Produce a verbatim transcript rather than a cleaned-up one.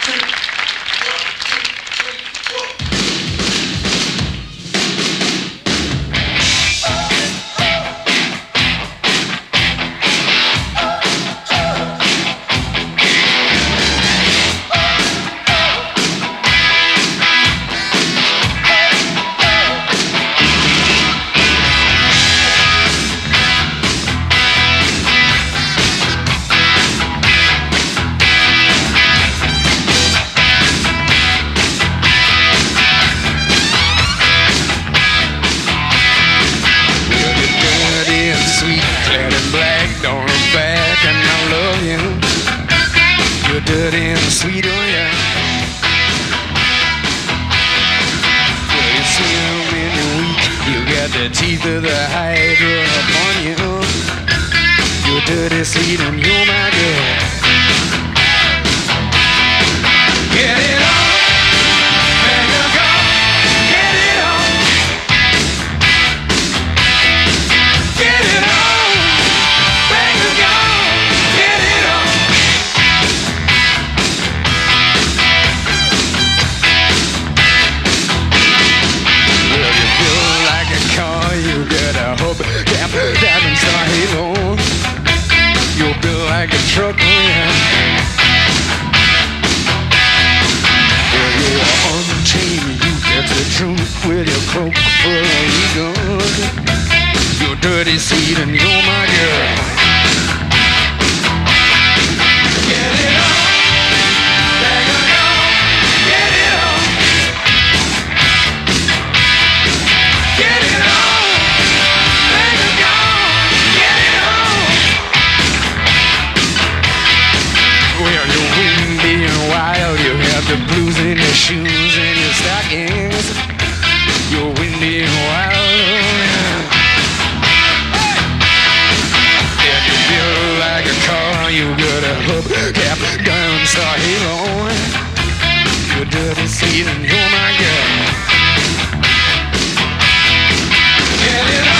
Dirty and sweet, oh yeah. Well, you see them in your week. You got the teeth of the hydra upon you. You're dirty, sweet, and you're my girl. Get it on, let it go. Get it on, get it on, let it go. Get it on. You got a hubcap, diamond star halo. You're built like a truck, man. Well, you are untamed. You get the truth with your cloak full of eagles. You're dirty, sweet, and you're my girl. Get it on, let it go. Get it on, get it on. You have the blues in your shoes and your stockings. You're windy and wild. And you feel like a car. You got a hubcap, diamond star halo. You're dirty, sweet, and you're my girl. Get it on.